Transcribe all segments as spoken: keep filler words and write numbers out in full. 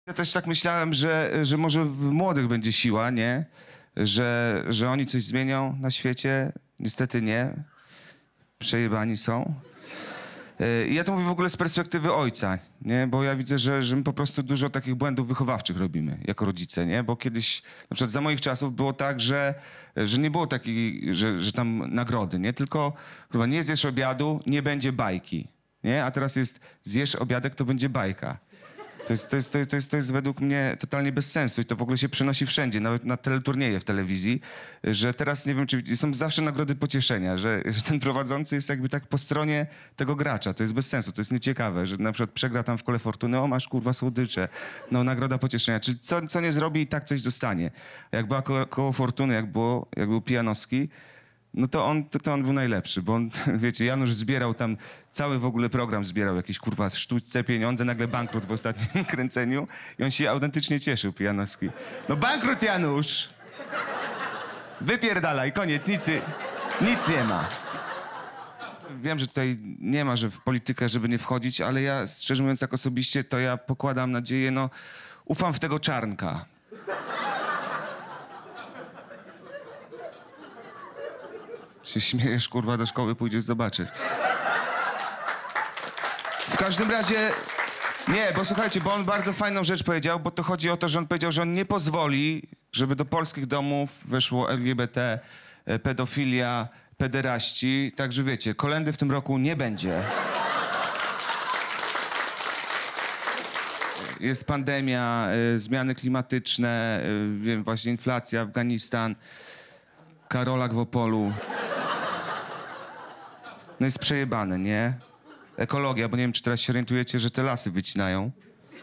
Ja też tak myślałem, że, że może w młodych będzie siła, nie? Że, że oni coś zmienią na świecie. Niestety nie. Przejebani są. I ja to mówię w ogóle z perspektywy ojca, nie? Bo ja widzę, że, że my po prostu dużo takich błędów wychowawczych robimy jako rodzice, nie? Bo kiedyś, na przykład za moich czasów było tak, że, że nie było takiej, że, że tam nagrody, nie? Tylko, kurwa, nie zjesz obiadu, nie będzie bajki, nie? A teraz jest zjesz obiadek, to będzie bajka. To jest, to, jest, to, jest, to, jest, to jest według mnie totalnie bez sensu i to w ogóle się przenosi wszędzie, nawet na teleturnieje w telewizji, że teraz nie wiem, czy są zawsze nagrody pocieszenia, że, że ten prowadzący jest jakby tak po stronie tego gracza. To jest bez sensu, to jest nieciekawe, że na przykład przegra tam w Kole Fortuny, o masz kurwa słodycze, no nagroda pocieszenia, czyli co, co nie zrobi i tak coś dostanie. Jak była ko Koło Fortuny, jak, było, jak był Pijanowski, no to on, to, to on był najlepszy, bo on, wiecie, Janusz zbierał tam, cały w ogóle program zbierał, jakieś kurwa sztućce pieniądze, nagle bankrut w ostatnim kręceniu i on się autentycznie cieszył, Pijanowski. No bankrut, Janusz! Wypierdalaj, koniec, nic, nic nie ma. Wiem, że tutaj nie ma, że w politykę, żeby nie wchodzić, ale ja, szczerze mówiąc, jak osobiście, to ja pokładam nadzieję, no, ufam w tego Czarnka. Się śmiejesz, kurwa, do szkoły pójdziesz, zobaczysz. W każdym razie... Nie, bo słuchajcie, bo on bardzo fajną rzecz powiedział, bo to chodzi o to, że on powiedział, że on nie pozwoli, żeby do polskich domów weszło L G B T, pedofilia, pederaści. Także wiecie, kolędy w tym roku nie będzie. Jest pandemia, y, zmiany klimatyczne, y, wiem, właśnie inflacja, Afganistan, Karolak w Opolu. No jest przejebane, nie? Ekologia, bo nie wiem, czy teraz się orientujecie, że te lasy wycinają.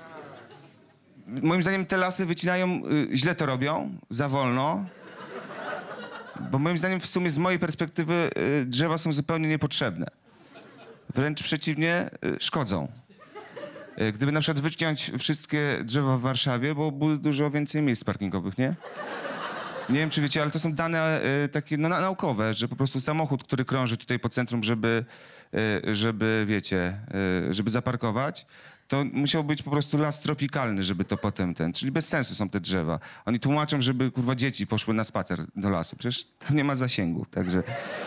Moim zdaniem te lasy wycinają, y, źle to robią, za wolno. Bo moim zdaniem w sumie z mojej perspektywy y, drzewa są zupełnie niepotrzebne. Wręcz przeciwnie, y, szkodzą. Y, gdyby na przykład wyciąć wszystkie drzewa w Warszawie, bo byłoby dużo więcej miejsc parkingowych, nie? Nie wiem, czy wiecie, ale to są dane y, takie no, naukowe, że po prostu samochód, który krąży tutaj po centrum, żeby, y, żeby wiecie, y, żeby zaparkować, to musiał być po prostu las tropikalny, żeby to potem ten... Czyli bez sensu są te drzewa. Oni tłumaczą, żeby, kurwa, dzieci poszły na spacer do lasu. Przecież tam nie ma zasięgu, także...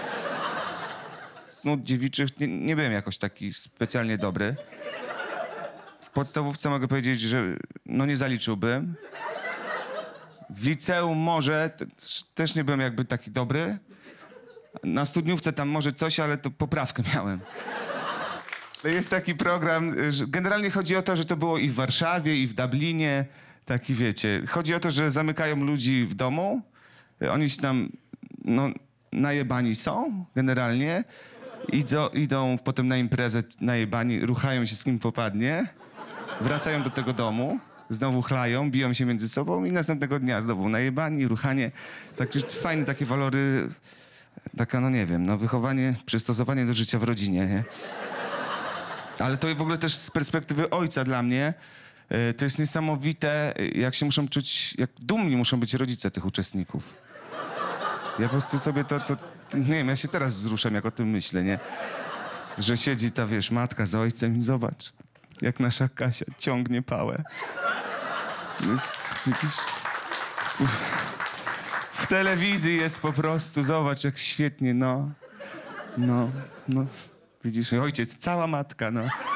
Snut dziewiczych nie, nie byłem jakoś taki specjalnie dobry. W podstawówce mogę powiedzieć, że no nie zaliczyłbym. W liceum może, też, też nie byłem jakby taki dobry. Na studniówce tam może coś, ale to poprawkę miałem. Jest taki program, że generalnie chodzi o to, że to było i w Warszawie, i w Dublinie. Taki wiecie, chodzi o to, że zamykają ludzi w domu. Oni się tam, no, najebani są generalnie. Idą, idą potem na imprezę najebani, ruchają się z kim popadnie. Wracają do tego domu. Znowu chlają, biją się między sobą i następnego dnia znowu najebani, ruchanie. Takie fajne takie walory, taka, no nie wiem, no wychowanie, przystosowanie do życia w rodzinie, nie? Ale to w ogóle też z perspektywy ojca dla mnie, y, to jest niesamowite, jak się muszą czuć, jak dumni muszą być rodzice tych uczestników. Ja po prostu sobie to, to, nie wiem, ja się teraz wzruszam, jak o tym myślę, nie? Że siedzi ta, wiesz, matka z ojcem i zobacz, jak nasza Kasia ciągnie pałę. Jest, widzisz? W telewizji jest po prostu, zobacz, jak świetnie, no. No, no. Widzisz, ojciec, cała matka, no.